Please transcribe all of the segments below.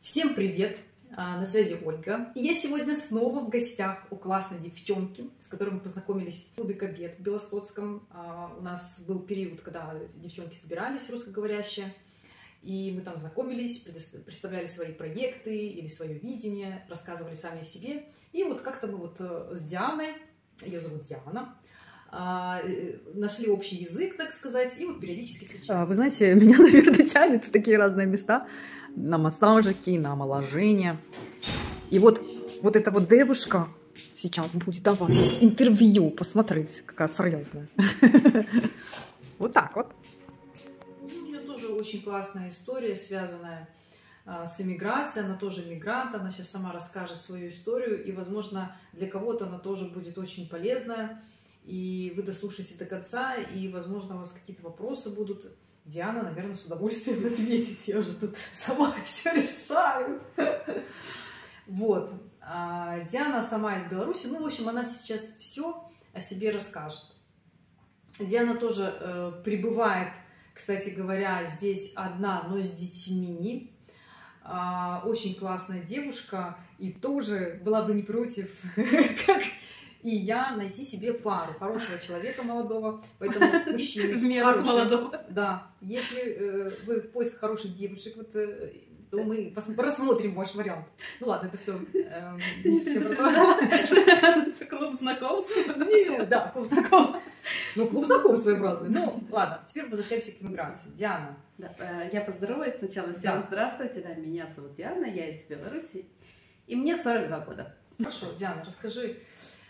Всем привет! На связи Ольга. И я сегодня снова в гостях у классной девчонки, с которой мы познакомились в клубе Кобед в Белостоцком. У нас был период, когда девчонки собирались, русскоговорящие, и мы там знакомились, представляли свои проекты или свое видение, рассказывали сами о себе. И вот как-то мы вот с Дианой, ее зовут Диана, нашли общий язык, так сказать, и вот периодически встречаемся. Вы знаете, меня, наверное, тянет в такие разные места. На массажики, на омоложение. И вот эта вот девушка сейчас будет давать интервью. Посмотрите, какая серьезная. Вот так вот. У нее тоже очень классная история, связанная с эмиграцией. Она тоже мигрант. Она сейчас сама расскажет свою историю. И, возможно, для кого-то она тоже будет очень полезная. И вы дослушаете до конца. И, возможно, у вас какие-то вопросы будут. Диана, наверное, с удовольствием ответит. Я уже тут сама все решаю. Вот. Диана сама из Беларуси. Ну, в общем, она сейчас все о себе расскажет. Диана тоже пребывает, кстати говоря, здесь одна, но с детьми. Очень классная девушка. И тоже была бы не против, как и я, найти себе пару хорошего человека молодого, поэтому мужчины молодого. Да, если вы в поисках хороших девушек, вот, то мы рассмотрим ваш вариант. Ну ладно, это все. Клуб знакомств? Да, клуб знакомств. Ну, клуб знакомств своеобразный. Ну, ладно, теперь возвращаемся к иммиграции. Диана. Я поздороваюсь сначала. Всем здравствуйте, меня зовут Диана, я из Беларуси, и мне 42 года. Хорошо, Диана, расскажи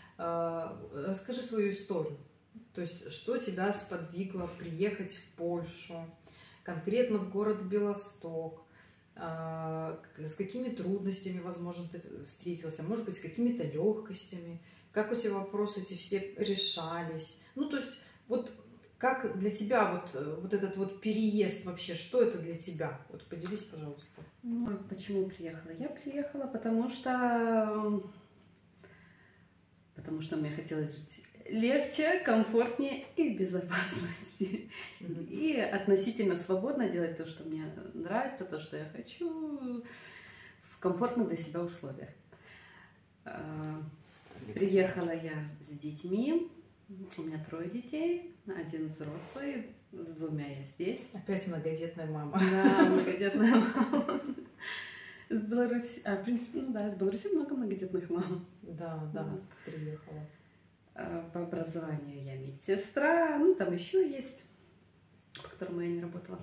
свою историю. То есть, что тебя сподвигло приехать в Польшу, конкретно в город Белосток, с какими трудностями, возможно, ты встретился, может быть, с какими-то легкостями, как у тебя вопросы эти все решались. Ну, то есть, вот как для тебя вот этот вот переезд вообще, что это для тебя? Вот поделись, пожалуйста. Ну, почему приехала? Я приехала, потому что мне хотелось жить легче, комфортнее и в безопасности. И относительно свободно делать то, что мне нравится, то, что я хочу, в комфортных для себя условиях. Приехала я с детьми. У меня 3 детей, 1 взрослый, с 2 я здесь. Опять многодетная мама. Да, многодетная мама. Из Беларуси, в принципе, ну да, из Беларуси много многодетных мам. Да, приехала. По образованию я медсестра, ну там еще есть, по которому я не работала.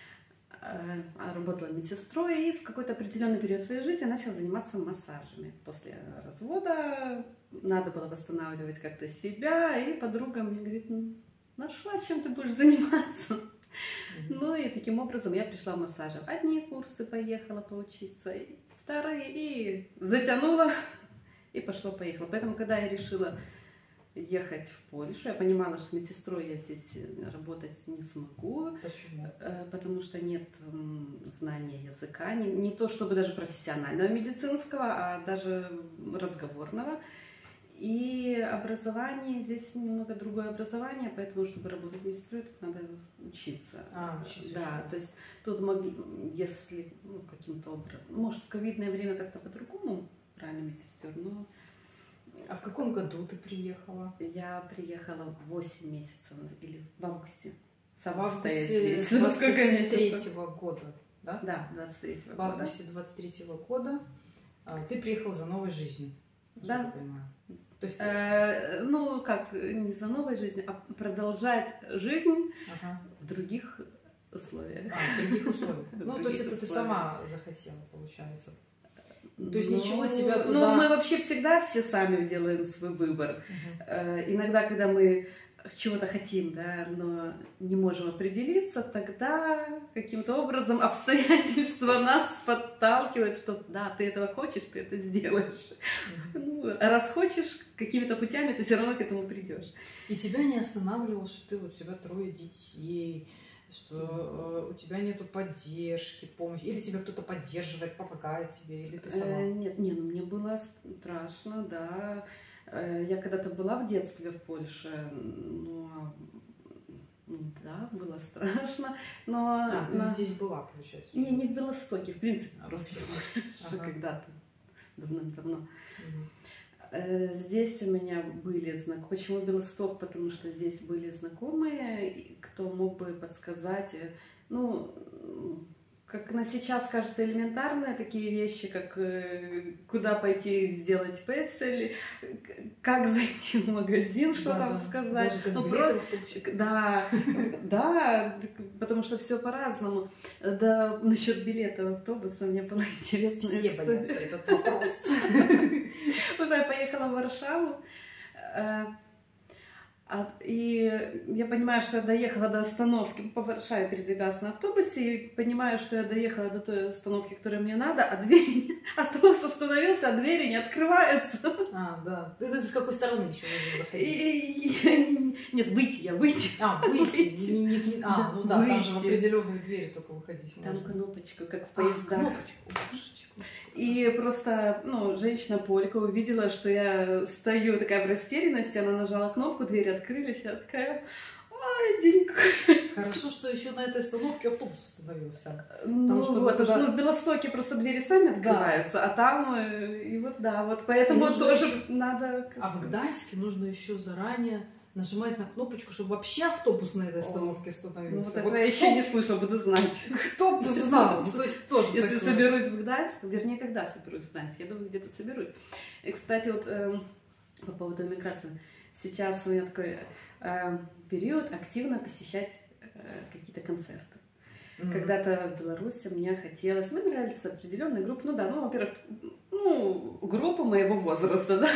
Работала медсестрой, и в какой-то определенный период своей жизни начала заниматься массажами. После развода надо было восстанавливать как-то себя, и подруга мне говорит: нашла, чем ты будешь заниматься. Ну и таким образом я пришла в массаж. Одни курсы поехала поучиться, вторые, и затянула, и пошло-поехало. Поэтому, когда я решила ехать в Польшу, я понимала, что медсестрой я здесь работать не смогу. Почему? Потому что нет знания языка, не то чтобы даже профессионального медицинского, а даже разговорного. И образование, здесь немного другое образование, поэтому, чтобы работать медсестрой, тут надо учиться. Учиться. Да, то есть тут если каким-то образом, может, в ковидное время как-то по-другому, правильно, медсестер, но... А в каком году ты приехала? Я приехала 8 месяцев, или в августе. В августе 23-го года, да? Да, 23-го года. В августе 23-го года ты приехала за новой жизнью. Да. Я понимаю. То есть... ну, как, не за новой жизнью, а продолжать жизнь в других условиях. В других условиях. Ну, то есть это ты сама захотела, получается. То есть ничего тебя туда... Ну, мы вообще всегда все сами делаем свой выбор. Иногда, когда мы чего-то хотим, да, но не можем определиться, тогда каким-то образом обстоятельства нас подталкивают, что да, ты этого хочешь, ты это сделаешь. Ну, а раз хочешь, какими-то путями ты все равно к этому придешь. И тебя не останавливало, что у тебя 3 детей, что у тебя нету поддержки, помощи, или тебя кто-то поддерживает, помогает тебе, или ты сама? Нет, ну мне было страшно, да. Я когда-то была в детстве в Польше, но Да, было страшно, но... Ты здесь была, получается? Не в Белостоке, в принципе, просто Ага. когда-то, давным-давно. Здесь у меня были знакомые. Почему Белосток? Потому что здесь были знакомые, кто мог бы подсказать, ну, как на сейчас кажется, элементарные такие вещи, как куда пойти сделать песель, как зайти в магазин, что там сказать. Даже как ну, билеты в автобусе. Да, потому что все по-разному. Да, насчет билета в автобус у меня была интересная Все история. боятся этот вопрос. Я поехала в Варшаву, и я понимаю, что я доехала до остановки, по Варшаве передвигалась на автобусе, и понимаю, что я доехала до той остановки, которая мне надо, а автобус остановился, а двери не открываются. Да. Это с какой стороны еще нужно заходить? Нет, выйти. Выйти. Ну да, там же в Выйти. определенную дверь только выходить можно. Там кнопочку, как в поездах. Кнопочку. И просто, женщина-полька увидела, что я стою такая в растерянности, она нажала кнопку, двери открылись, я такая, ой, денька. Хорошо, что еще на этой остановке автобус остановился. Потому что в Белостоке просто двери сами открываются, а там, поэтому тоже надо... А в Гданьске нужно еще заранее нажимать на кнопочку, чтобы вообще автобус на этой остановке остановился. Такое я еще не слышала, буду знать. Кто бы знал? То есть тоже если соберусь в Гданьск, вернее, когда соберусь в Гданьск, я думаю, где-то соберусь. И, кстати, по поводу эмиграции, сейчас у меня такой период активно посещать какие-то концерты. Когда-то в Беларуси мне хотелось, мне нравится определенная группа, во-первых, группа моего возраста, да.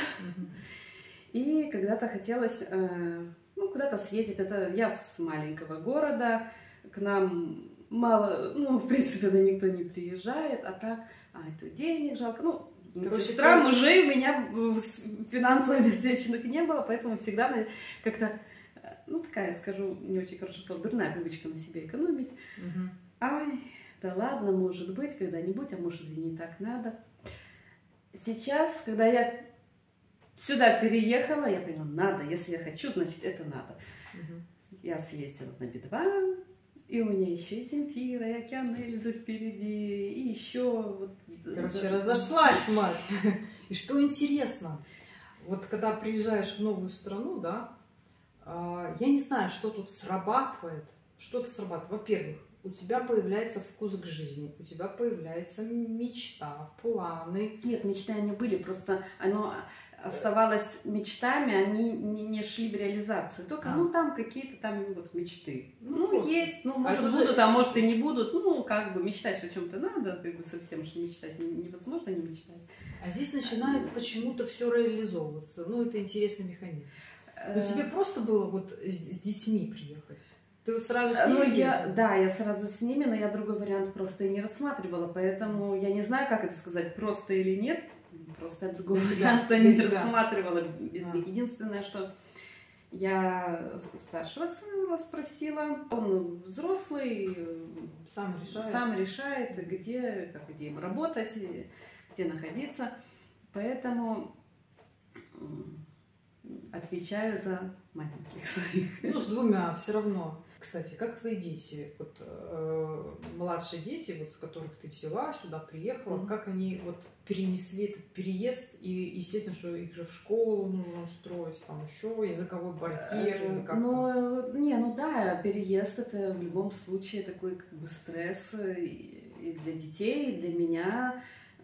И когда-то хотелось, куда-то съездить. Это я с маленького города, к нам мало, в принципе, никто не приезжает, а так, это денег жалко. Сестра, мужей у меня финансово обеспеченных не было, поэтому всегда как-то, такая, скажу, не очень хорошо слово, дурная привычка на себе экономить. Да ладно, может быть, когда-нибудь, а может и не так надо. Сейчас, когда я сюда переехала, я поняла, надо, если я хочу, значит это надо. Я съездила на Би-2, и у меня еще и Земфира, и Океан Эльзы впереди, и еще... разошлась, мать! И что интересно, когда приезжаешь в новую страну, да, я не знаю, что тут срабатывает. Во-первых, у тебя появляется вкус к жизни, у тебя появляется мечта, планы. Нет, мечты они были, просто оно оставалось мечтами, они не шли в реализацию. Только, там какие-то там мечты. Есть, может будут, а может и не будут. Мечтать о чем-то надо, совсем же мечтать невозможно не мечтать. А здесь начинает почему-то все реализовываться. Это интересный механизм. Тебе просто было с детьми приехать? Ты сразу с ними? Я сразу с ними, но я другой вариант просто и не рассматривала, поэтому я не знаю, как это сказать, просто или нет. Просто я другого варианта не рассматривала без них. Единственное, что я старшего сына спросила, он взрослый, сам решает, где ему работать, где находиться, поэтому отвечаю за маленьких своих. С двумя все равно. Кстати, как твои дети, младшие дети, с которых ты взяла, сюда приехала, как они перенесли этот переезд, и естественно, что их же в школу нужно устроить, там еще языковой барьер, или как-то? Переезд это в любом случае такой стресс и для детей, и для меня.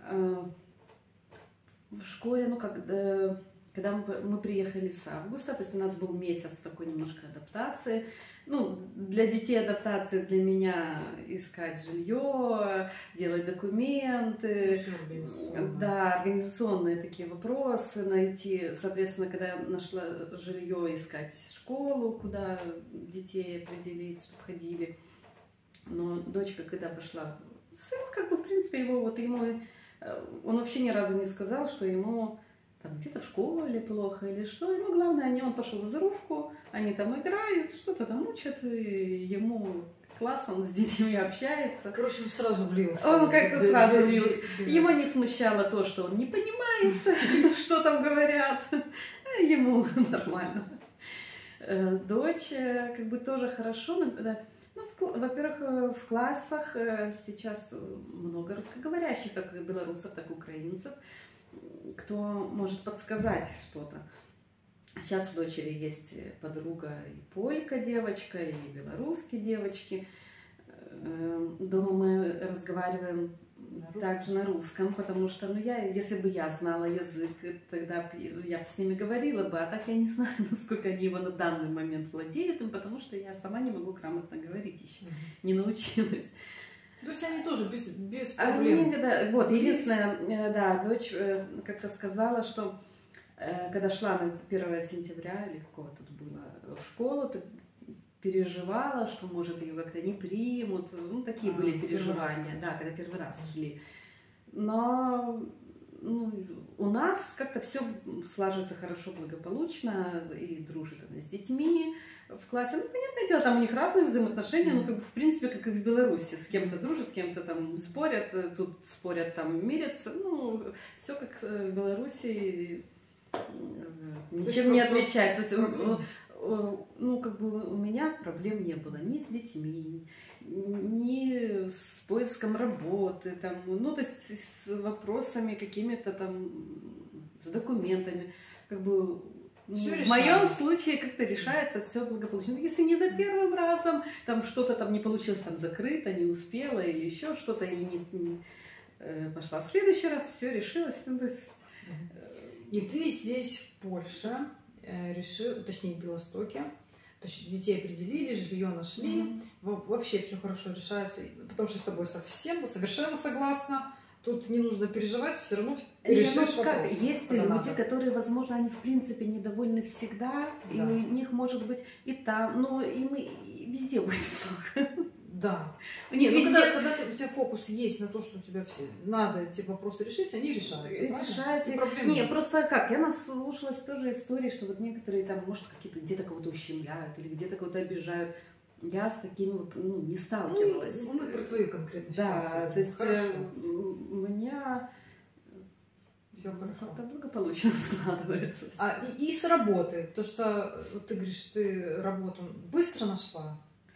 В школе, когда мы приехали с августа, то есть у нас был месяц такой немножко адаптации. Для детей адаптация, для меня искать жилье, делать документы, организационные такие вопросы найти. Соответственно, когда я нашла жилье, искать школу, куда детей определить, чтобы ходили. Но дочка, когда пошла, сын, в принципе, ему, он вообще ни разу не сказал, что ему где-то в школе плохо или что. Ему главное, он пошел в здоровку, они там играют, что-то там учат, и ему классно, он с детьми общается. Короче, он сразу влился. Он как-то сразу влился. Его не смущало то, что он не понимает, что там говорят. Ему нормально. дочь, как бы тоже хорошо. Ну, во-первых, в классах сейчас много русскоговорящих, как и белорусов, так и украинцев, кто может подсказать что-то. Сейчас у дочери есть подруга и полька девочка, и белорусские девочки. Дома мы разговариваем также на русском, потому что, ну, если бы я знала язык, тогда я бы с ними говорила бы, а так я не знаю, насколько они его на данный момент владеют им, потому что я сама не могу грамотно говорить еще, не научилась. То есть они тоже без проблем. Вот, единственное, да, дочь как-то сказала, что когда шла на 1 сентября, или какого тут было, в школу, то переживала, что, может, ее как-то не примут. Ну, такие были переживания, да, когда первый раз шли. Но у нас как-то все слаживается хорошо, благополучно, и дружит она с детьми в классе. Ну, понятное дело, там у них разные взаимоотношения, но, как бы, в принципе, как и в Беларуси. С кем-то дружат, с кем-то там спорят, тут спорят, там мирятся. Ну, все как в Беларуси, ничем не отличается. Ну, как бы у меня проблем не было ни с детьми, ни с поиском работы, там, ну, то есть с вопросами какими-то там, с документами. Как бы в моем случае как-то решается все благополучно. Если не за первым разом, там что-то там не получилось, там закрыто, не успела или еще что-то, или не пошла в следующий раз, все решилось. Ну, то есть... И ты здесь, в Польше, решил, точнее, в Белостоке, то есть детей определили, жилье нашли, вообще все хорошо решается, потому что с тобой совершенно согласна, тут не нужно переживать, все равно решишь вопрос. Есть люди, которые, возможно, они в принципе недовольны всегда, да. И у них может быть и там, но им и везде будет плохо. Да. Нет, ну когда у тебя фокус есть на то, что тебе надо эти вопросы решить, они решаются. Решаются. Не, просто как, я наслушалась тоже истории, что вот некоторые там, может, какие-то где-то кого-то ущемляют или где-то кого-то обижают. Я с такими не сталкивалась. Ну, мы про твою конкретную ситуацию. Да, то есть у меня все как-то благополучно складывается. И с работы, то что ты говоришь, ты работу быстро нашла.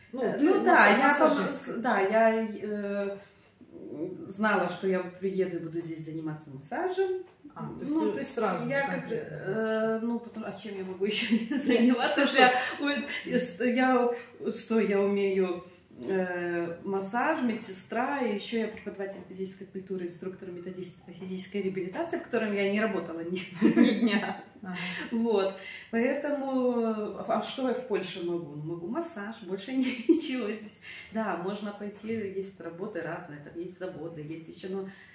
Я знала, что я приеду и буду здесь заниматься массажем. То есть сразу. Я а чем я могу еще заниматься? Я умею массаж, медсестра, и еще я преподаватель физической культуры, инструктор методической физической реабилитации, в котором я не работала ни дня. Вот. Поэтому, а что я в Польше могу? Могу массаж, больше ничего здесь. Да, можно пойти, есть работы разные, там есть заводы, есть еще,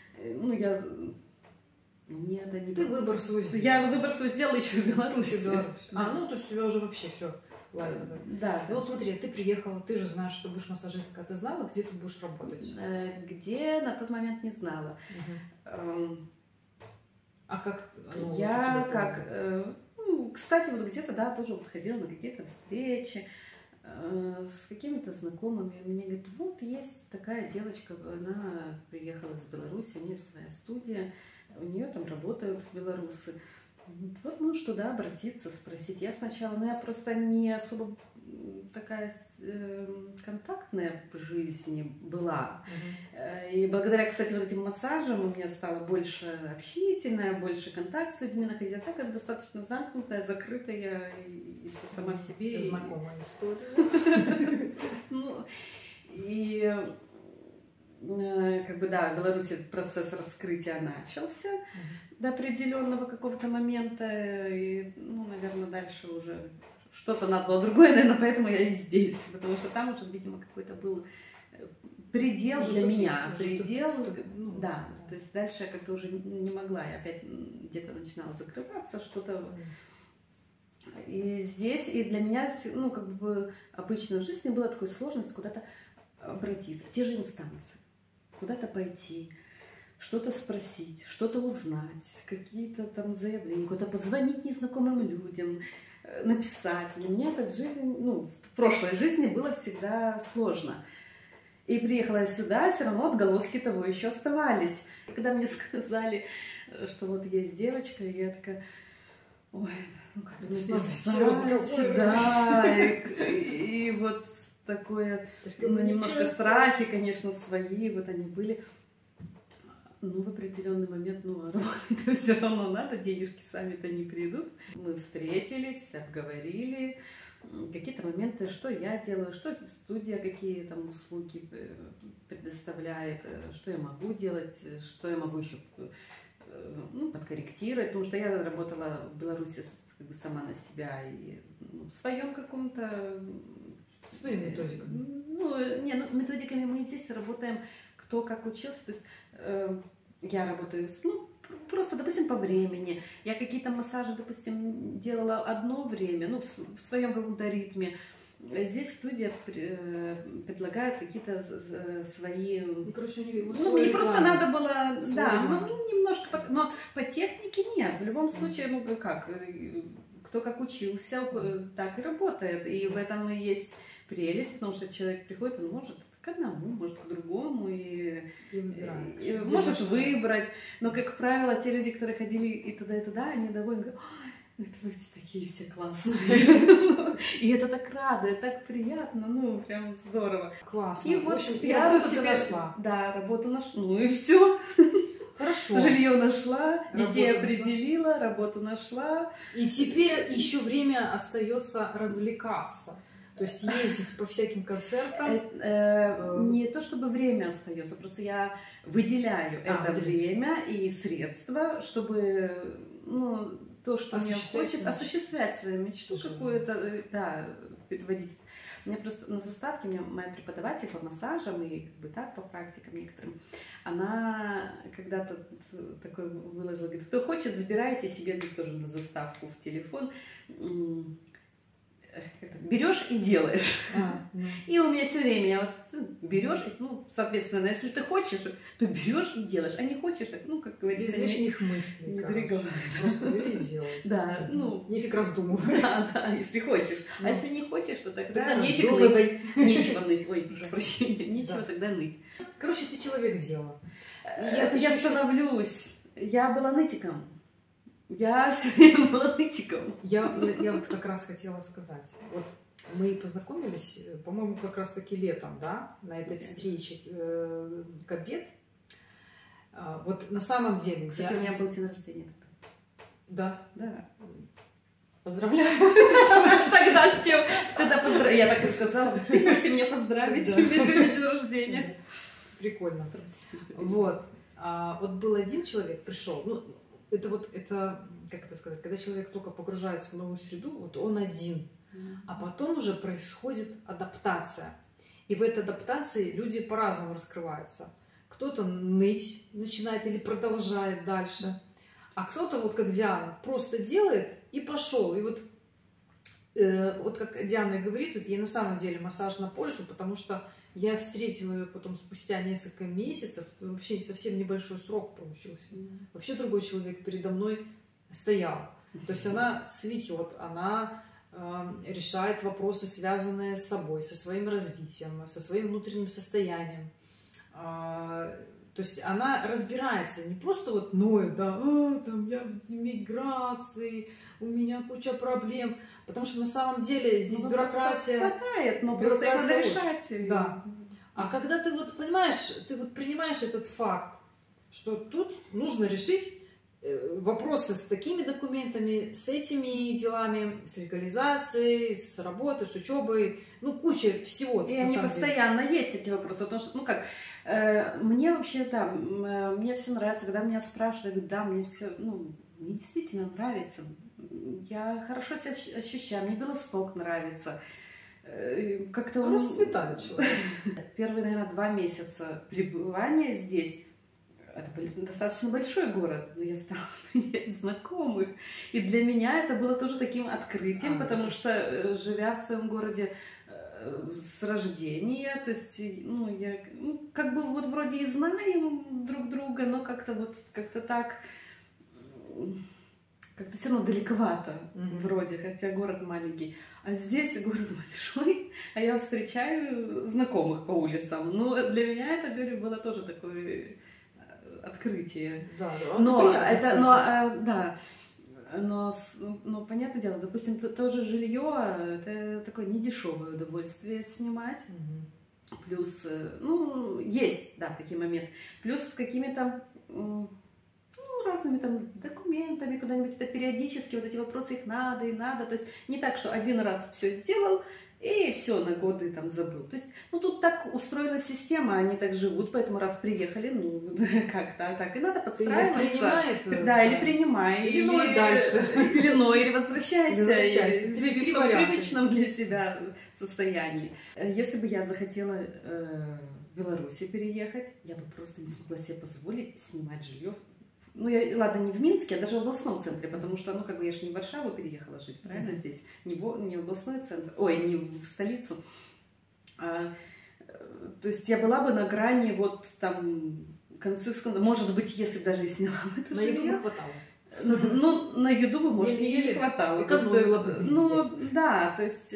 Ты выбор свой сделала. Я выбор свой сделала еще в Беларуси. То есть у тебя уже вообще все. Ладно. Да. И вот смотри, ты приехала, ты же знаешь, что будешь массажисткой, а ты знала, где ты будешь работать? Где на тот момент не знала. А как? Кстати, вот где-то, да, тоже вот ходила на какие-то встречи с какими-то знакомыми. Мне говорят, вот есть такая девочка, она приехала из Беларуси, у нее своя студия, у нее там работают белорусы. Вот можешь туда обратиться, спросить. Я сначала, я просто не особо такая контактная в жизни была. И благодаря, кстати, вот этим массажам у меня стало больше общительная, больше контакт с людьми находить. А так это достаточно замкнутая, закрытая и все сама в себе. Знакомая история. И как бы, да, в Беларуси процесс раскрытия начался до определенного какого-то момента, и, наверное, дальше уже что-то надо было другое, наверное, поэтому я и здесь, потому что там уже, видимо, какой-то был предел для меня, да, то есть дальше я как-то уже не могла, я опять где-то начинала закрываться, что-то, и здесь, и для меня, как бы обычно в жизни была такая сложность куда-то обратиться, те же инстанции, куда-то пойти, что-то спросить, что-то узнать, какие-то там заявления, куда-то позвонить незнакомым людям, написать. Для меня это в жизни, в прошлой жизни было всегда сложно. И приехала я сюда, все равно отголоски того еще оставались. Когда мне сказали, что вот есть девочка, я такая, Ой, ну как это Серьезно, да, и вот такое, ну, немножко страхи, конечно, свои, вот они были. Ну, в определенный момент, ну, работать все равно надо, денежки сами-то не придут. Мы встретились, обговорили какие-то моменты, что я делаю, что студия, какие там услуги предоставляет, что я могу делать, что я могу еще подкорректировать, потому что я работала в Беларуси как бы сама на себя и в своем каком-то... Своими методиками. Методиками мы здесь работаем, кто как учился, то есть я работаю, просто, допустим, по времени. Я какие-то массажи, допустим, делала одно время, в своем каком-то ритме. Здесь студия предлагает какие-то свои... Короче, мне просто надо было, немножко, но по технике нет. В любом случае, кто как учился, так и работает. И в этом и есть прелесть, потому что человек приходит, он может к одному, может к другому, и может выбрать. Но, как правило, те люди, которые ходили и туда, они довольны, говорят: это вы такие все классные. И это так радует, так приятно, прям здорово. Классно. И вот я работу ты нашла. Да, работу нашла. И все. Хорошо. Жилье нашла, детей определила, работу нашла. И теперь еще время остается развлекаться. То есть ездить по всяким концертам. Не то чтобы время остается, просто я выделяю это время и средства, чтобы то, что мне хочется, осуществлять свою мечту какую-то, переводить. У меня просто на заставке, моя преподаватель по массажам и по практикам некоторым, она когда-то такой выложила, говорит: кто хочет, забирайте себе тоже на заставку в телефон. Берешь и делаешь. И у меня все время я берешь, соответственно, если ты хочешь, то берешь и делаешь, а не хочешь, как говорится, без лишних мыслей. Не переговаривай. Просто бери и делай. Да, нефиг раздумывать. Да, если хочешь. А если не хочешь, то тогда нефиг ныть. Нечего ныть. Ой, прошу прощения, нечего тогда ныть. Короче, ты человек дела. Я становлюсь. Я была нытиком. Я все время была нытиком. Я вот как раз хотела сказать. Вот мы познакомились, по-моему, как раз таки летом, да, на этой встрече Кабет. Вот на самом деле... Кстати, у меня был день рождения. Да? Да. Поздравляю. Тогда с тем, я так и сказала: теперь можете меня поздравить, у меня сегодня день рождения. Прикольно. Вот. Вот был один человек, пришел, это, как это сказать, когда человек только погружается в новую среду, вот он один, а потом уже происходит адаптация. И в этой адаптации люди по-разному раскрываются. Кто-то ныть начинает или продолжает дальше, а кто-то, вот как Диана, просто делает и пошел. И вот как Диана и говорит, ей на самом деле массаж на пользу, потому что я встретила ее потом спустя несколько месяцев, вообще совсем небольшой срок получился. Вообще другой человек передо мной стоял. То есть она цветет, она решает вопросы, связанные с собой, со своим развитием, со своим внутренним состоянием. То есть она разбирается, не просто вот ноет, там я в эмиграции, у меня куча проблем, потому что на самом деле здесь бюрократия... Хватает, но просто их надо решать. Да. А когда ты вот понимаешь, ты вот принимаешь этот факт, что тут нужно решить вопросы с такими документами, с этими делами, с легализацией, с работой, с учебой, куча всего. И они постоянно есть, эти вопросы, потому что, мне вообще, мне все нравится, когда меня спрашивают, я говорю: да, мне все, мне действительно нравится, я хорошо себя ощущаю, мне Белосток нравится. Как-то он расцветает человек. Первые, наверное, 2 месяца пребывания здесь, это был достаточно большой город, но я стала встречать знакомых. И для меня это было тоже таким открытием, потому что, живя в своем городе с рождения, то есть, я как бы вот вроде и знаем друг друга, но как-то так, как-то все равно далековато вроде, хотя город маленький. А здесь город большой, а я встречаю знакомых по улицам. Для меня это, говорю, было тоже такое открытие. Да, но это, да. Но понятное дело, допустим, тоже жилье это такое недешевое удовольствие снимать. Плюс, ну, есть, да, такие моменты. Плюс с какими-то разными там документами куда-нибудь, это периодически вот эти вопросы, их надо и надо. То есть не так, что один раз все сделал, и все, на годы там забыл. То есть, ну, тут так устроена система, они так живут, поэтому раз приехали, ну, как-то так, и надо подстраиваться. Или принимает, да, или принимай. Или ной дальше. Или ной, или возвращайся. Или Живи в том привычном для себя состоянии. Если бы я захотела в Беларуси переехать, я бы просто не смогла себе позволить снимать жилье. Ну, я, ладно, не в Минске, а даже в областном центре, потому что, ну, как бы я же не в Варшаву переехала жить, правильно, здесь, не в областной центр, ой, не в столицу. То есть я была бы на грани вот там концы, может быть, если даже и сняла бы это жилье. На еду бы хватало. Ну, на еду бы, может, и не хватало. Экономила бы. Ну, да, то есть...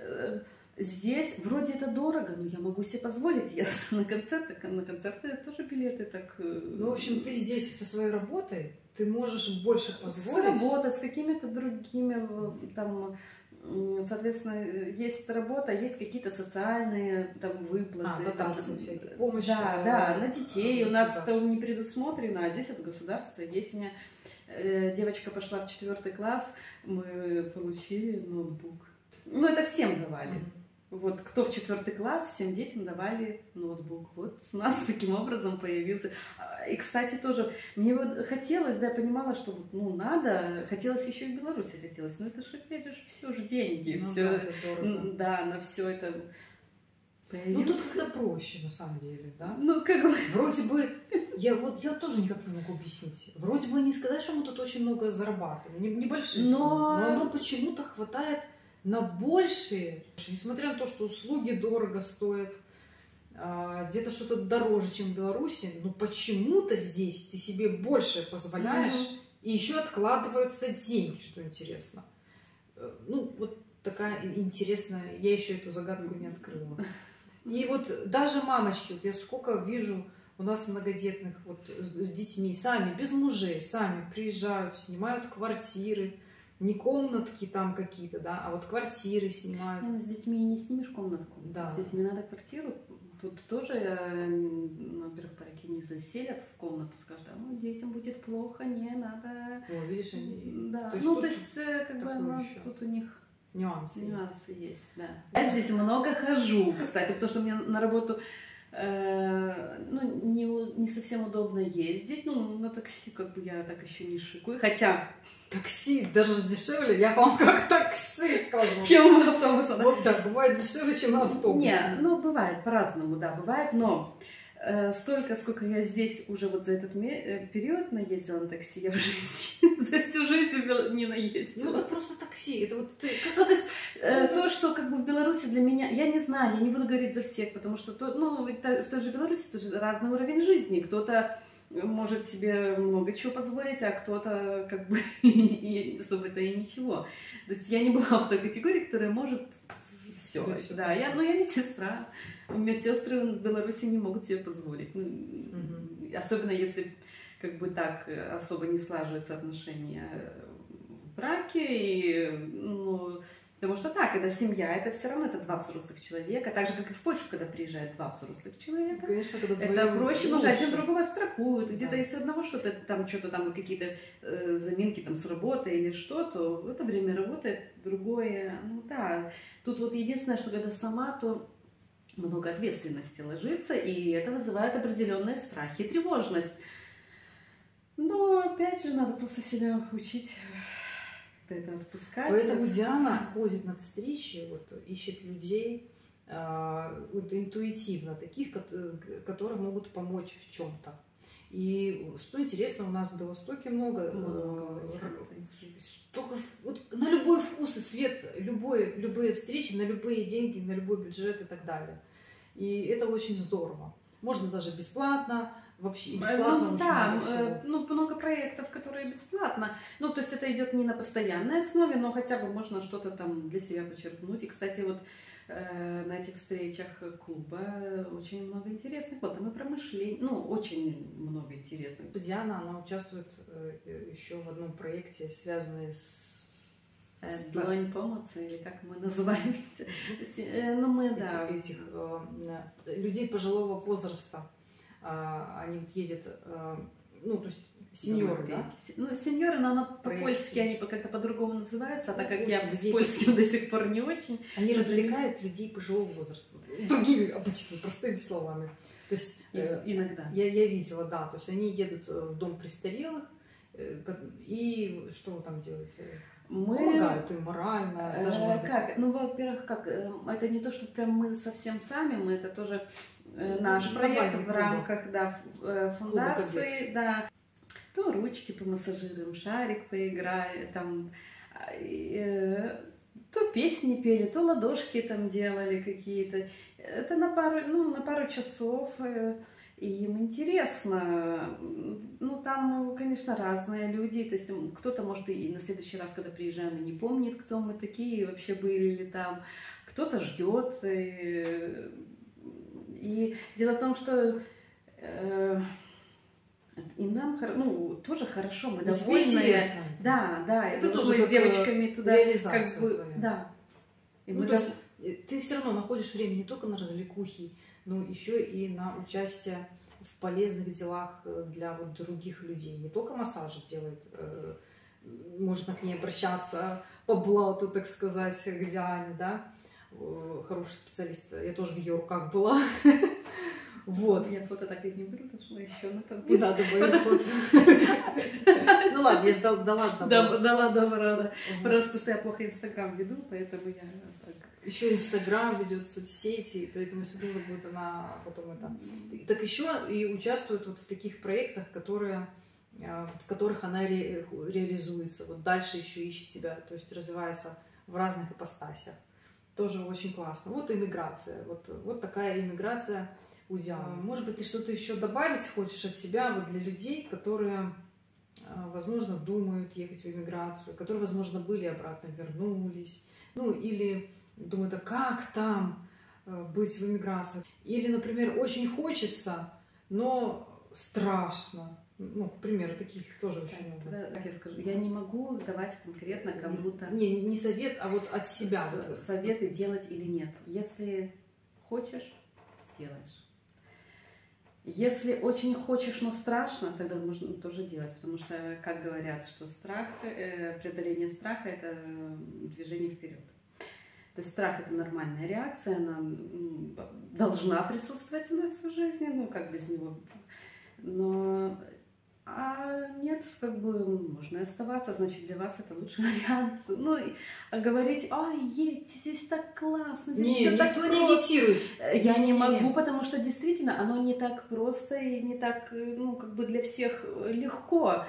Здесь вроде это дорого, но я могу себе позволить. Я на концерты тоже билеты так... Ну, в общем, ты здесь со своей работой, ты можешь больше позволить. Сработать с какими-то другими, там, соответственно, есть работа, есть какие-то социальные там выплаты. Дотации всякие, помощь. Да, на детей. У нас это не предусмотрено, а здесь от государства. Есть у меня девочка пошла в 4 класс, мы получили ноутбук. Ну, это всем давали. Вот кто в 4 класс, всем детям давали ноутбук. Вот у нас таким образом появился. И, кстати, тоже мне вот хотелось, да, я понимала, что вот, ну, надо, хотелось еще и в Беларуси хотелось, но это же, опять же, все же деньги, Ну, все, да, это дорого. Да, на все это появилось. Ну, тут как-то проще, на самом деле, да? Ну, как бы... Вроде бы, я тоже никак не могу объяснить. Вроде бы не сказать, что мы тут очень много зарабатываем, небольшие суммы, но оно почему-то хватает на большие, несмотря на то, что услуги дорого стоят, где-то что-то дороже, чем в Беларуси, но почему-то здесь ты себе больше позволяешь, и еще откладываются деньги, что интересно. Ну, вот такая интересная, я еще эту загадку не открыла. И вот даже мамочки, вот я сколько вижу у нас многодетных вот с детьми, сами, без мужей, сами приезжают, снимают квартиры, не комнатки там какие-то, да, а вот квартиры снимают. Ну, с детьми не снимешь комнатку. Да. С детьми надо квартиру. Тут тоже, во-первых, поляки не заселят в комнату, скажут, детям будет плохо, не надо. О, видишь, они... Да. То есть, ну, то есть, как бы, тут у них нюансы есть, да. Я здесь много хожу, кстати, потому что мне на работу не совсем удобно ездить. Ну, на такси как бы я так еще не шикую. Хотя... Такси даже дешевле, я вам как такси скажу. Чем автобус. Вот да, бывает дешевле, чем на автобусе. Не, ну бывает, по-разному, да, бывает, но столько, сколько я здесь уже вот за этот период наездила на такси, я в жизни, за всю жизнь не наездила. Ну это просто такси, это вот ты... То, что как бы в Беларуси для меня, я не знаю, я не буду говорить за всех, потому что в той же Беларуси тоже разный уровень жизни, кто-то может себе много чего позволить, а кто-то как бы особо-то и ничего. То есть я не была в той категории, которая может все. Да, я медсестра. Медсестры в Беларуси не могут себе позволить. Особенно если как бы так особо не слаживаются отношения в браке. И, потому что так, когда семья, это все равно это 2 взрослых человека. Так же, как и в Польшу, когда приезжают 2 взрослых человека. Конечно, когда это проще, потому что один другого страхуют. Где-то если одного что-то там какие-то заминки там с работы или что, то в это время работает другое. Ну да, тут вот единственное, что когда сама, то много ответственности ложится, и это вызывает определенные страхи и тревожность. Но опять же, надо просто себя учить это отпускать. Поэтому Диана ходит на встречи, вот, ищет людей вот, интуитивно, таких, которые могут помочь в чем-то. И что интересно, у нас в Белостоке много вот, на любой вкус и цвет, любые встречи, на любые деньги, на любой бюджет и так далее. И это очень здорово. Можно даже бесплатно, вообще бесплатно Ну, очень да, много всего. ну, много проектов, которые бесплатно. Ну, то есть это идет не на постоянной основе, но хотя бы можно что-то там для себя почерпнуть. И, кстати, вот на этих встречах клуба очень много интересных. Вот, и мы про мышление, ну, очень много интересных. Диана, она участвует еще в одном проекте, связанном Длань помощи, или как мы называемся. Ну, мы, да. этих людей пожилого возраста. Они вот ездят, ну, то есть сеньоры, да? Ну, сеньоры, но по-польски они как-то по-другому называются, а так как я с людей польским до сих пор не очень. Они развлекают людей пожилого возраста. Другими обычными, простыми словами. То есть иногда. Я видела, да. То есть они едут в дом престарелых, и что вы там делаете? Помогают им морально, даже, может быть... Как? Ну, во-первых, как? Это не то, что прям мы совсем сами, мы это тоже наш проект в рамках, да, фундации, да. То ручки помассажируем, шарик поиграем, там, то песни пели, то ладошки там делали какие-то. Это на пару часов. И им интересно. Ну, там, конечно, разные люди. То есть кто-то, может, и на следующий раз, когда приезжаем, и не помнит, кто мы такие, вообще были ли там. Кто-то ждет. И дело в том, что и нам тоже хорошо, мы довольны. Да, да. Это и тоже мы с девочками туда как бы, да. И ну, то есть ты все равно находишь время не только на развлекухи, но еще и на участие в полезных делах для вот других людей. Не только массажи делает, можно к ней обращаться по блату, так сказать, к Диане, да, хороший специалист. Я тоже в ее руках была. Вот. Я фото так и не выложила, еще на подбуде. Да, думаю, фото. Ну ладно, я же дала добро. Дала добро. Просто что я плохо Инстаграм веду, поэтому я так... Еще Инстаграм ведет соцсети, поэтому если нужно будет, она потом это... Так еще и участвует вот в таких проектах, в которых она реализуется. Вот дальше еще ищет себя, то есть развивается в разных ипостасях. Тоже очень классно. Вот иммиграция. Вот такая иммиграция у Дианы. Может быть, ты что-то еще добавить хочешь от себя вот для людей, которые, возможно, думают ехать в иммиграцию, которые, возможно, были обратно, вернулись, ну или думают, а как там быть в иммиграции? Или, например, очень хочется, но страшно. Ну, к примеру, таких тоже очень много. Как я скажу, я не могу давать конкретно кому-то... Не совет, а вот от себя. Советы делать или нет. Если хочешь, делаешь. Если очень хочешь, но страшно, тогда можно тоже делать, потому что, как говорят, что страх, преодоление страха – это движение вперед. То есть страх – это нормальная реакция, она должна присутствовать у нас в жизни, ну как без него. Но нет, как бы можно и оставаться, значит, для вас это лучший вариант. Ну, а говорить, едьте, здесь так классно, здесь все так просто. Никто не агитирует. Я не могу, потому что действительно оно не так просто и не так, ну, как бы для всех легко.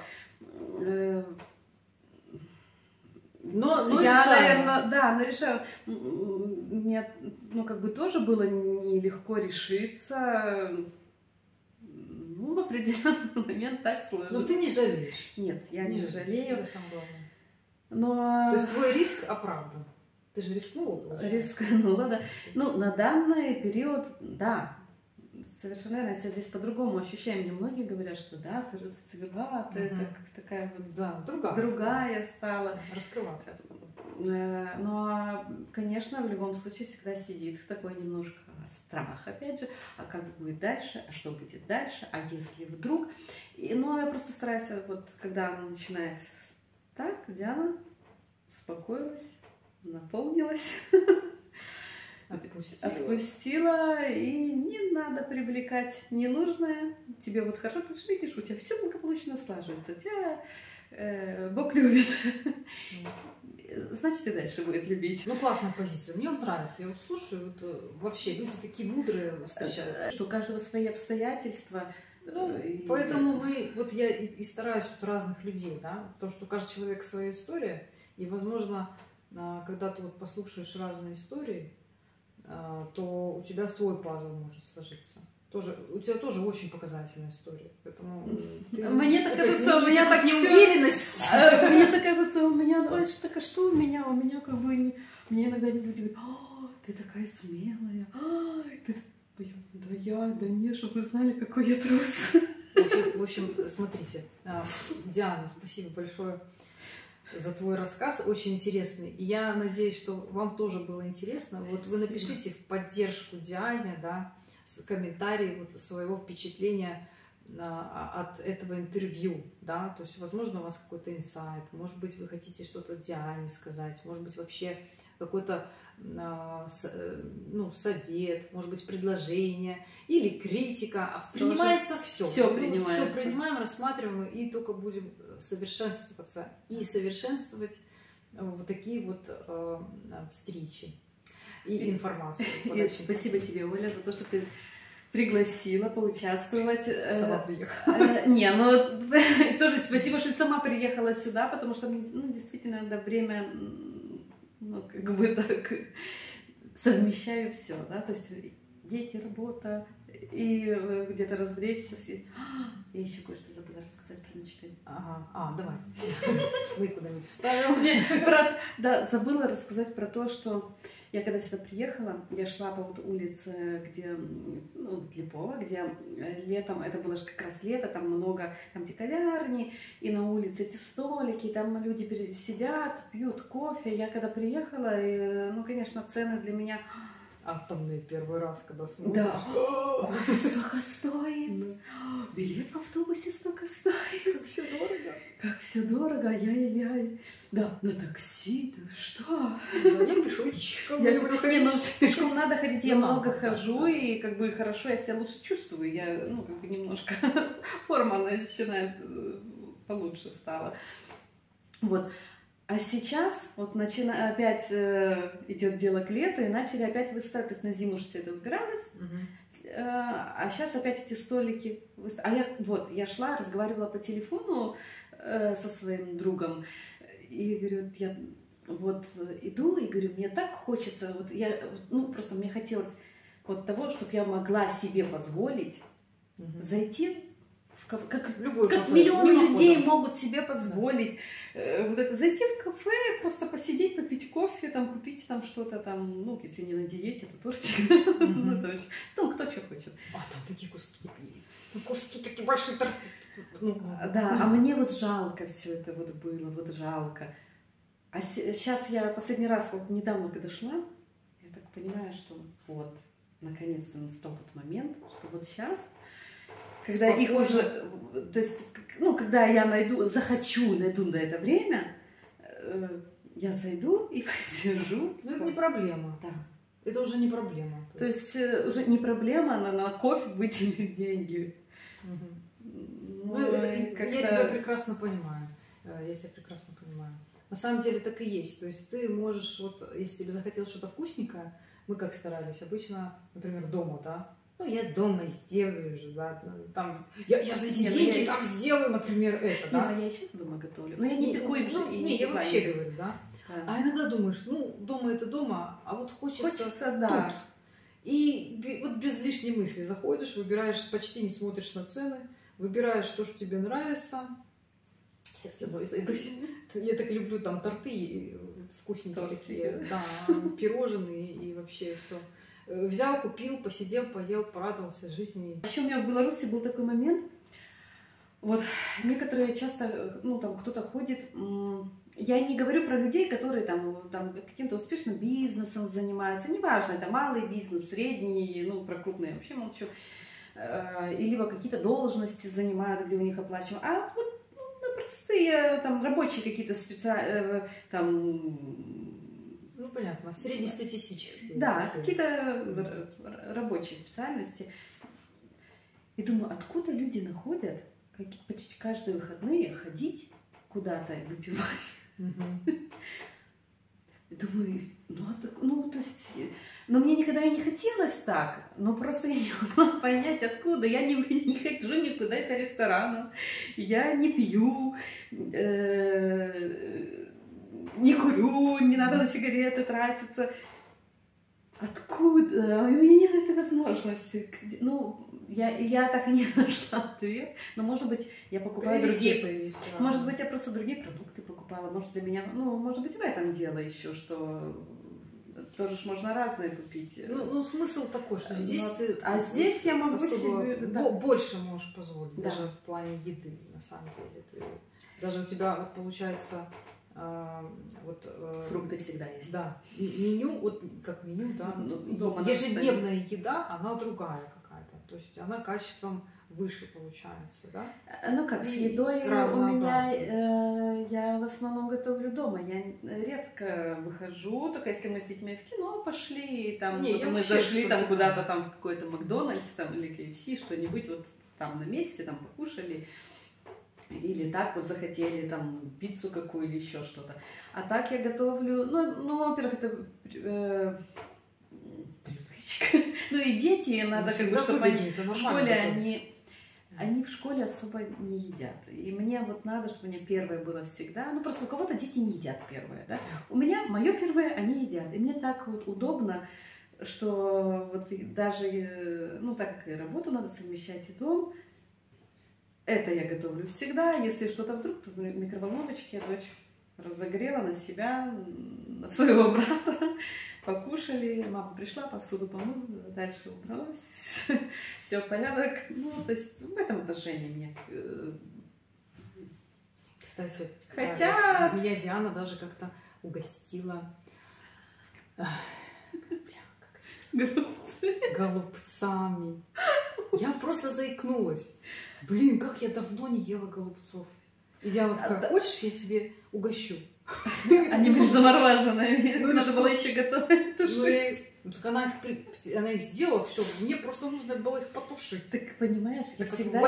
Но я, решаем. наверное, да, но решаю. Мне, ну, как бы тоже было нелегко решиться. Ну, в определенный момент так сложилось. Но ты не жалеешь. Нет, я не жалею. Это самое главное. Но... То есть твой риск оправдан. Ты же рискнула. Рискнула, да. Ну, на данный период, да. Совершенно верно. Я здесь по-другому ощущаю. Мне многие говорят, что да, ты расцвела, ты такая вот другая стала. Раскрываться. Но, конечно, в любом случае всегда сидит такой немножко страх, опять же, а как будет дальше, а что будет дальше, а если вдруг. Но я просто стараюсь, вот когда она начинает так, Диана успокоилась, наполнилась, отпустила, и не надо привлекать ненужное. Тебе вот хорошо, ты же видишь, у тебя все благополучно слаживается, тебя Бог любит. Значит, и дальше будет любить. Ну, классная позиция. Мне нравится. Я вот слушаю, вот, вообще люди такие мудрые встречаются. Что у каждого свои обстоятельства. Ну, поэтому я и стараюсь от разных людей, да, потому что каждый человек своя история, и, возможно, когда ты вот послушаешь разные истории, то у тебя свой пазл может сложиться. Тоже, у тебя тоже очень показательная история. Поэтому мне так кажется, у меня так неуверенность. Мне так кажется, у меня, ой, так а что у меня как бы, мне иногда люди говорят, ты такая смелая, да нет, чтобы вы знали, какой я трус. В общем, смотрите, Диана, спасибо большое за твой рассказ, очень интересный. И я надеюсь, что вам тоже было интересно. Вот вы напишите в поддержку Диане, да, комментарий вот своего впечатления от этого интервью, да, то есть, возможно, у вас какой-то инсайт, может быть, вы хотите что-то Диане сказать, может быть, вообще какой-то совет, может быть, предложение или критика. Принимается все. Все принимается. Все принимаем, рассматриваем и только будем совершенствоваться и совершенствовать вот такие вот встречи и информацию. Спасибо тебе, Оля, за то, что ты пригласила поучаствовать. Сама приехала. Не, тоже спасибо, что сама приехала сюда, потому что действительно надо время, как бы так, совмещаю все, да, то есть дети, работа, и где-то развлечься. Я еще кое-что забыла рассказать про мечты. Ага, давай. Мы куда-нибудь вставим. Да, забыла рассказать про то, что я когда сюда приехала, я шла по вот улице, где, Липова, где летом, это было же как раз лето, там много, там где кавярни, и на улице эти столики, и там люди сидят, пьют кофе. Я когда приехала, конечно, цены для меня... Атомные первый раз, когда смотришь. Да. Кофе столько стоит. Билет в автобусе столько стоит. Как все дорого. Как все дорого, ай-яй-яй. Да, на такси, ты что? Я пешочком. Я люблю ходить. Пешком надо ходить, я много хожу, и как бы хорошо, я себя лучше чувствую. Я, как бы немножко форма начинает получше стала. Вот. А сейчас вот опять идет дело к лету, и начали опять выставлять, то есть на зиму все это убиралось, а сейчас опять эти столики я шла, разговаривала по телефону со своим другом, и говорю, я вот иду, и говорю, мне так хочется, просто мне хотелось вот того, чтобы я могла себе позволить зайти как миллионы людей могут себе позволить зайти в кафе, просто посидеть, попить кофе, там, купить там что-то там, если не на диете, то тортик. Кто что хочет. Там такие куски пили. Куски такие большие торты. Да, а мне вот жалко все это было, вот жалко. А сейчас я последний раз, недавно когда шла, я так понимаю, что вот, наконец-то настал тот момент, что вот сейчас, когда их уже, то есть, когда я найду на это время, я зайду и посижу. Это не проблема. Да. Это уже не проблема. То есть уже не проблема, на кофе выделить деньги. Я тебя прекрасно понимаю. На самом деле так и есть. То есть ты можешь, если тебе захотелось что-то вкусненькое, мы как старались обычно, например, дома, да, я дома сделаю же, да, там, я за эти деньги там сделаю, например, это, да. Я сейчас дома готовлю, но я не пеку и я вообще говорю, да. А иногда думаешь, дома это дома, а вот хочется да. Тут. И вот без лишней мысли заходишь, выбираешь, почти не смотришь на цены, выбираешь то, что тебе нравится. Сейчас я зайдусь. Я так люблю там торты вкусненькие такие, да, пирожные и вообще все. Взял, купил, посидел, поел, порадовался жизни. Еще у меня в Беларуси был такой момент. Вот некоторые часто, там кто-то ходит. Я не говорю про людей, которые там каким-то успешным бизнесом занимаются. Неважно, это малый бизнес, средний, про крупные вообще молчу. И либо какие-то должности занимают, где у них оплачивают. А вот простые там рабочие какие-то понятно, среднестатистические. Да, какие-то рабочие специальности. И думаю, откуда люди находят почти каждые выходные ходить куда-то и выпивать? Думаю, то есть, мне никогда и не хотелось так, но просто я не могла понять, откуда. Я не хожу никуда по ресторанам, я не пью, не курю, не надо на сигареты тратиться. Откуда? У меня нет этой возможности. я так и не нашла ответ. Но, может быть, я покупаю другие... Может быть, я просто другие продукты покупала. Может, для меня... Ну, может быть, в этом дело еще, что... Тоже ж можно разные купить. Ну, смысл такой, что здесь ты... А здесь я могу себе... Больше можешь позволить, да. даже в плане еды, на самом деле. Даже у тебя, вот, получается... фрукты всегда есть. Да. Меню, вот как меню, да. Дома ежедневная еда, она другая какая-то. То есть она качеством выше получается, да? Ну как, с едой у меня я в основном готовлю дома. Я редко выхожу, только если мы с детьми в кино пошли, там мы зашли там куда-то там в какой-то Макдональдс там, или KFC, что-нибудь вот там на месте, там покушали. Или так вот захотели там пиццу какую или еще что-то. А так я готовлю, ну во-первых, это привычка. Ну и дети, надо как бы, чтобы они в школе, они в школе особо не едят. И мне вот надо, чтобы у меня первое было всегда. Ну просто у кого-то дети не едят первое, да? У меня мое первое они едят. И мне так вот удобно, что вот даже, ну так как и работу надо совмещать, и дом, это я готовлю всегда. Если что-то вдруг, то в микроволновочке я дочь разогрела на себя, на своего брата. Покушали, мама пришла, посуду помыла, дальше убралась. Все в порядок. Ну, то есть в этом отношении мне. Кстати, хотя меня Диана даже как-то угостила голубцами. Я просто заикнулась. Блин, как я давно не ела голубцов. И Диана такая: хочешь, я тебе угощу? Они были замороженные. Надо было еще готовить. Так она их сделала, все. Мне просто нужно было их потушить. Так понимаешь, я всегда...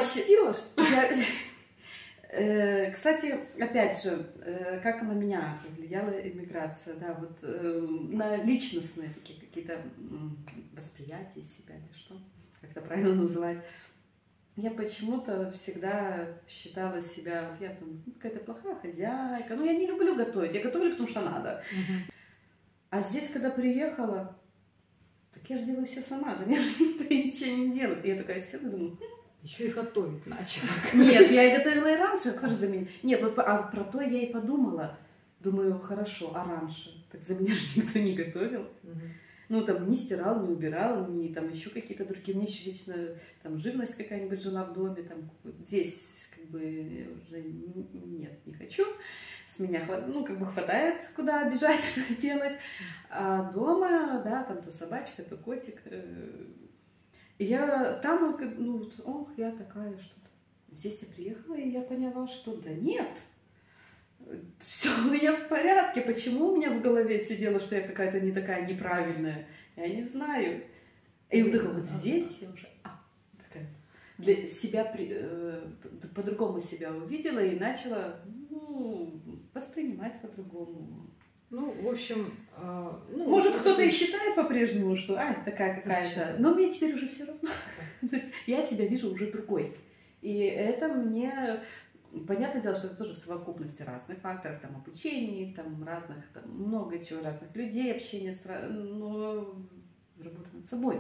Кстати, опять же, как на меня повлияла иммиграция, да, вот на личностные такие какие-то восприятия себя, или что, как это правильно называть. Я почему-то всегда считала себя, вот я там какая-то плохая хозяйка, ну я не люблю готовить, я готовлю, потому что надо. А здесь, когда приехала, так я же делаю все сама, за меня же никто ничего не делает. И я такая села и думаю... Еще и готовить начала. Нет, я и готовила и раньше, тоже за меня. Нет, вот про то я и подумала. Думаю, хорошо, а раньше? Так за меня же никто не готовил. Ну, там, не стирал, не убирал, не там еще какие-то другие. Мне еще вечно там живность какая-нибудь, жена в доме, там, здесь как бы уже нет, не хочу. С меня ну, как бы хватает, куда бежать, что делать. А дома, да, там то собачка, то котик. И я там, ну, ох, я такая что-то. Здесь я приехала, и я поняла, что да нет, все у меня в порядке. Почему у меня в голове сидело, что я какая-то не такая неправильная? Я не знаю. И вот здесь я уже такая для себя по-другому себя увидела и начала воспринимать по-другому. Ну, в общем... может, кто-то и считает по-прежнему, что такая какая-то... Но мне теперь уже все равно. Я себя вижу уже другой. И это мне... Понятное дело, что это тоже в совокупности разных факторов, там, обучения, там, разных, там, много чего, разных людей, общения, но работа над собой.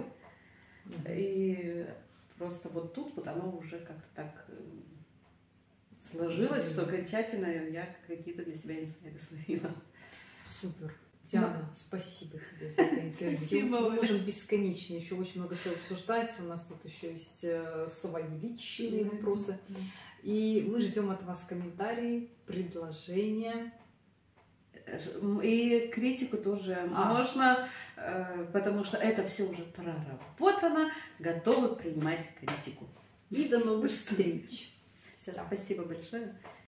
И просто вот тут вот оно уже как-то так сложилось, что окончательно я какие-то для себя инсайды словила. Супер. Диана, спасибо тебе за это интервью. Спасибо. Мы можем бесконечно еще очень много всего обсуждать. У нас тут еще есть свои личные вопросы. И мы ждем от вас комментарии, предложения. И критику тоже можно, потому что это все уже проработано, готовы принимать критику. И до новых встреч. Спасибо большое.